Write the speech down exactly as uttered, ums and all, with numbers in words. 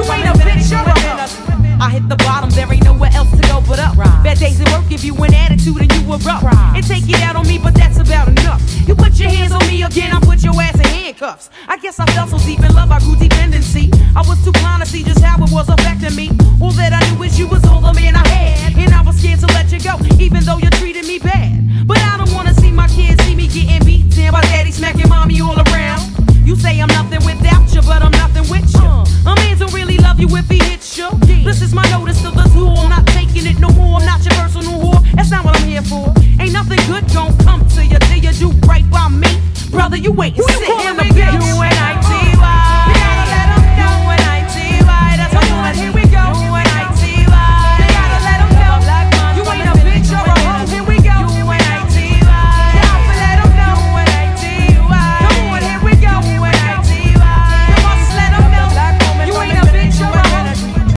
ain't a bitch, you're a hoe. I hit the bottom, there ain't nowhere else to go but up. Bad days at work, give you an attitude and you were rough. And take it out on me, but that's about enough. You put your hands on me again, I put your ass in handcuffs. I guess I fell so deep in love, I grew dependency. I was too blind to see just how it was affecting me. All that I knew is you was all the man I had, and I was scared to let you go, even though you treated me bad. But I don't wanna see my kids see me getting beat down by daddy smacking mommy all around. You say I'm nothing without you, but I'm nothing with you.